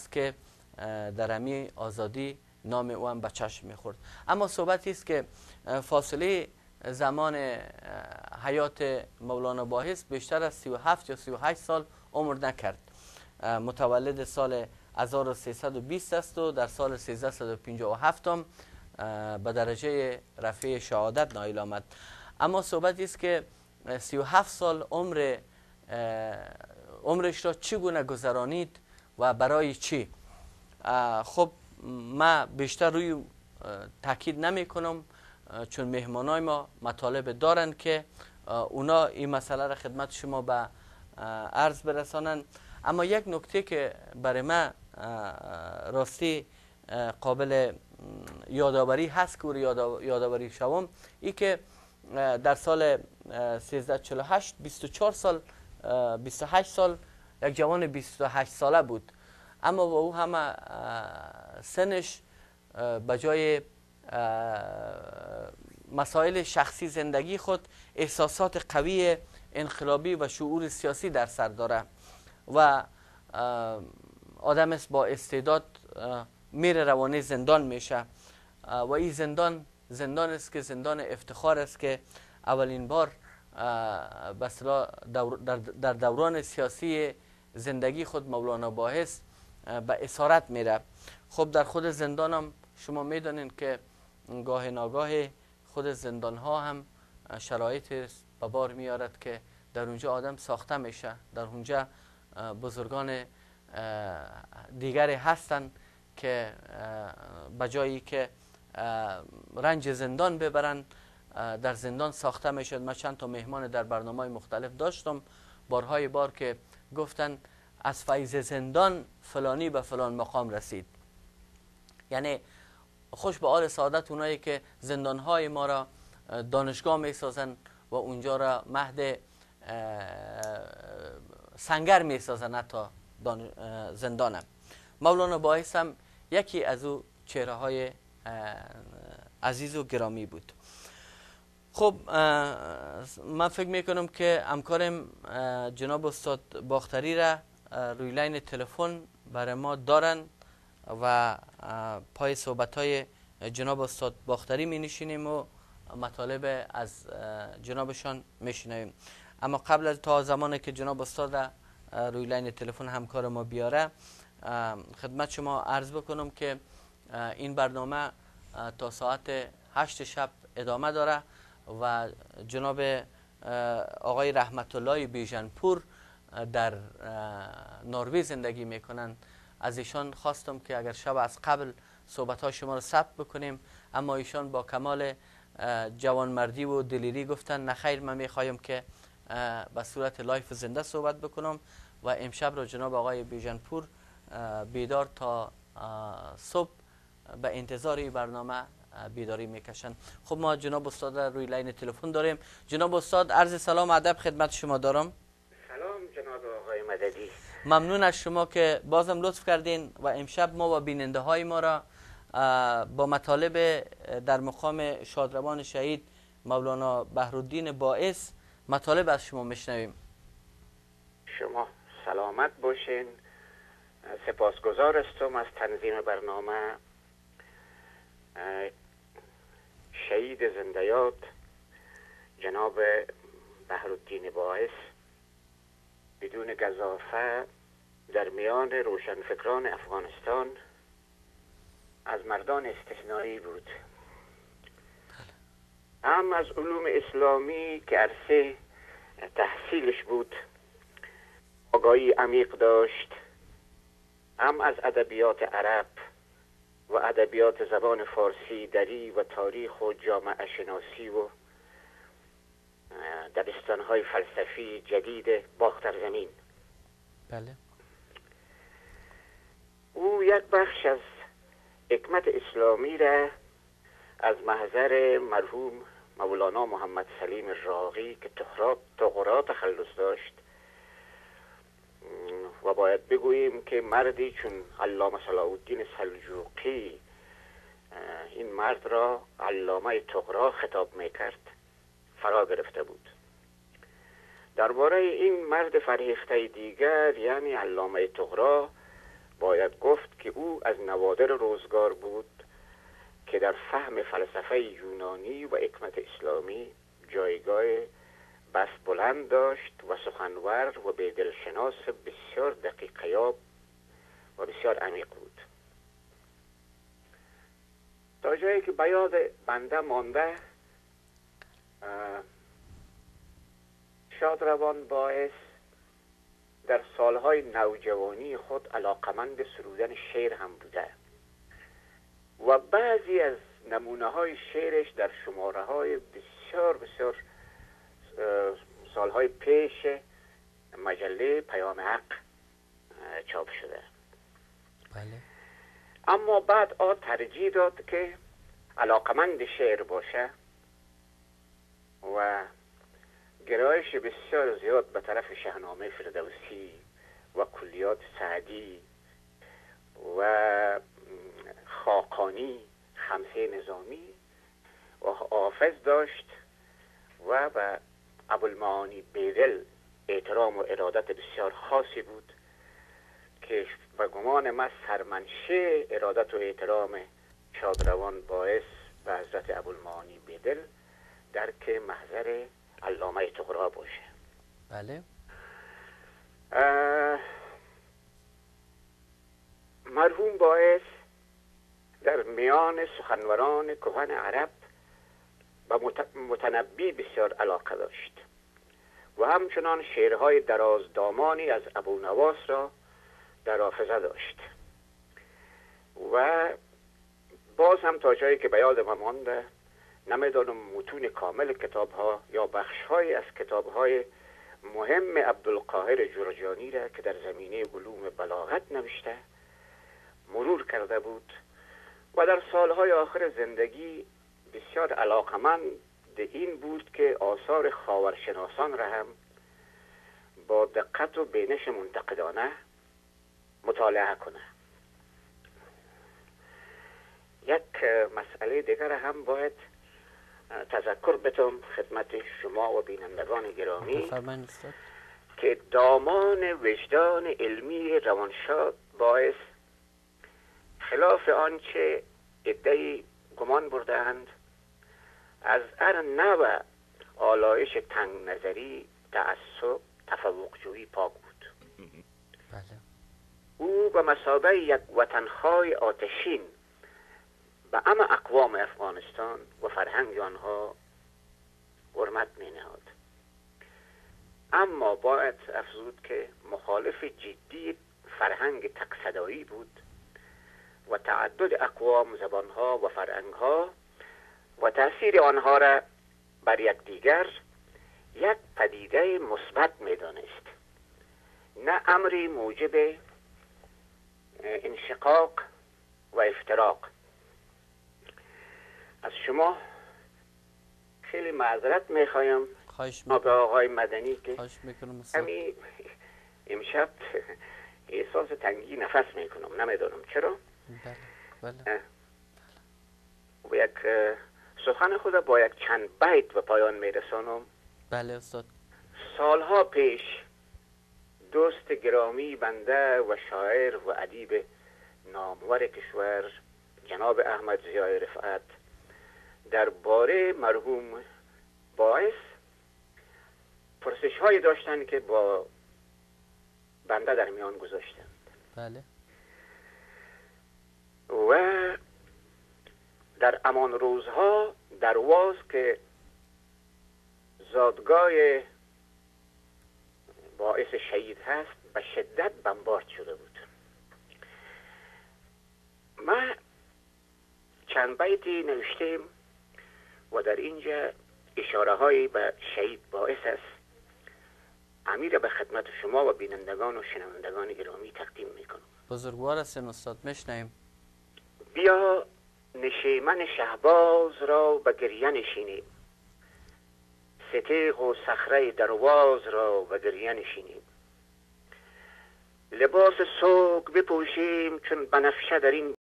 است که در امی آزادی نام او هم به چشم میخورد. اما صحبتی است که فاصله زمان حیات مولانا باحث بیشتر از 37 یا 38 سال عمر نکرد. متولد سال 1320 است و در سال 1357 به درجه رفیع شهادت نایل آمد. اما صحبتی است که 37 سال عمرش را چگونه گذرانید و برای چی؟ خب من بیشتر روی تاکید نمی کنم، چون مهمانای ما مطالب دارند که اونا این مسئله را خدمت شما به عرض برسانند. اما یک نکته که برای من راستی قابل یادآوری هست که یادآوری شوم، این که در سال 1348 28 سال یک جوان 28 ساله بود، اما با او همه سنش به جای مسائل شخصی زندگی خود احساسات قوی انقلابی و شعور سیاسی در سر داره و آدم است با استعداد، میره روانه زندان میشه و این زندان است که زندان افتخار است که اولین بار به اصطلاح در دوران سیاسی زندگی خود مولانا باحث به اسارت میره. خب در خود زندان هم شما میدانین که گاه ناگاه خود زندان ها هم شرایط به بار میارد که در اونجا آدم ساخته میشه، در اونجا بزرگان دیگری هستن که بجایی که رنج زندان ببرن در زندان ساخته میشد. من چند تا مهمان در برنامه مختلف داشتم بارهای بار که گفتن از فیض زندان فلانی به فلان مقام رسید. یعنی خوش به حال سعادت اونایی که زندانهای ما را دانشگاه میسازن و اونجا را مهد سنگر میسازن، حتی زندانم. مولانا باحث هم یکی از او چهره های عزیز و گرامی بود. خب من فکر میکنم که همکارم جناب استاد باختری را روی لین تلفن برای ما دارن و پای صحبت های جناب استاد باختری می نشینیم و مطالب از جنابشان می شنویم. اما قبل از تا زمانی که جناب استاد را روی لین تلفن همکار ما بیاره، خدمت شما عرض بکنم که این برنامه تا ساعت 8 شب ادامه داره و جناب آقای رحمت الله بیژنپور در نروژ زندگی میکنن. از ایشان خواستم که اگر شب از قبل صحبت های شما رو ثبت بکنیم، اما ایشان با کمال جوانمردی و دلیری گفتن نخیر، من میخوایم که به صورت لایف زنده صحبت بکنم و امشب رو جناب آقای بیژنپور بیدار تا صبح به انتظار این برنامه بیداری میکشن. خب ما جناب استاد روی لین تلفن داریم. جناب استاد عرض سلام و ادب خدمت شما دارم. سلام جناب آقای مددی. ممنون از شما که بازم لطف کردین و امشب ما و بیننده های ما را با مطالب در مقام شادروان شهید مولانا بهرالدین باعث مطالب از شما میشنویم. شما سلامت باشین. سپاسگزار هستم از تنظیم برنامه. شهید زندیات جناب بهرالدین باعث بدون گزافه در میان روشنفکران افغانستان از مردان استثنایی بود. هم از علوم اسلامی که عرصه تحصیلش بود آگاهی عمیق داشت، هم از ادبیات عرب و ادبیات زبان فارسی دری و تاریخ و جامعه شناسی و دبستان‌های فلسفی جدید باختر زمین. بله. او یک بخش از حکمت اسلامی را از محضر مرحوم مولانا محمد سلیم راغی که طغرا تخلص داشت و باید بگوییم که مردی چون علامه صلاح الدین سلجوقی این مرد را علامه طغرا خطاب میکرد فرا گرفته بود. درباره این مرد فرهیخته دیگر یعنی علامه طغرا باید گفت که او از نوادر روزگار بود که در فهم فلسفه یونانی و حکمت اسلامی جایگاه بس بلند داشت و سخنور و به دلشناس بسیار دقیقیاب و بسیار عمیق بود. تا جایی که به یاد بنده مانده، شادروان باعث در سالهای نوجوانی خود علاقمند سرودن شعر هم بوده و بعضی از نمونه های شعرش در شماره های بسیار بسیار سالهای پیش مجله پیام حق چاپ شده. بله. اما بعد ترجیح داد که علاقمند شعر باشه و گرایش بسیار زیاد به طرف شاهنامه فردوسی و کلیات سعدی و خاقانی، خمسه نظامی و حافظ داشت و به ابوالمعانی بیدل احترام و ارادت بسیار خاصی بود که به گمان من سرمنشه ارادت و احترام شادروان باعث به حضرت ابوالمعانی بیدل درک محضر علامه طغرا باشه. بله. مرحوم باعث در میان سخنوران کهن عرب و متنبی بسیار علاقه داشت و همچنان شعرهای درازدامانی از ابونواس را در حافظه داشت و باز هم تا جایی که به یاد من مانده، نمیدانم متون کامل کتاب ها یا بخش های از کتاب های مهم عبدالقاهر جرجانی را که در زمینه علوم بلاغت نوشته مرور کرده بود و در سالهای آخر زندگی بسیار علاقمند این بود که آثار خاورشناسان را هم با دقت و بینش منتقدانه مطالعه کنه. یک مسئله دیگر هم باید تذکر بتم خدمت شما و بینندگان گرامی که دامان وجدان علمی روانشاد باعث خلاف آنچه عده‌ای گمان بردند از هر نوع آلایش تنگ نظری، تعصب، تفوقجویی پاک بود. بله. او به مثابه یک وطنخواه آتشین به همه اقوام افغانستان و فرهنگ آنها حرمت می نهاد. اما باید افزود که مخالف جدی فرهنگ تکصدایی بود و تعدد اقوام، زبانها و فرهنگها و تأثیر آنها را بر یکدیگر یک پدیده مثبت می دانست، نه امری موجب انشقاق و افتراق. از شما خیلی معذرت میخوایم به آقای مدنی که همین امشب احساس تنگی نفس میکنم، نمیدونم چرا. بله. و یک سخن خود با یک چند بیت به پایان میرسانم. بله استاد. سالها پیش دوست گرامی بنده و شاعر و ادیب نامور کشور جناب احمد ضیای رفعت درباره مرحوم باعث پرسش هایی داشتن که با بنده در میان گذاشتند. بله. و در امان روزها درواز که زادگاه باعث شهید هست به شدت بمبارد شده بود. ما چند بیتی نوشتیم و در اینجا اشاره هایی به شهید باعث است. امیر به خدمت شما و بینندگان و شنوندگان گرامی تقدیم میکنم. بزرگوار هستین استاد، میشنویم. بیا نشیمن شهباز را به گریه نشینیم، ستیغ و صخره درواز را به گریه نشینیم، لباس سوگ بپوشیم چون بنفشه در این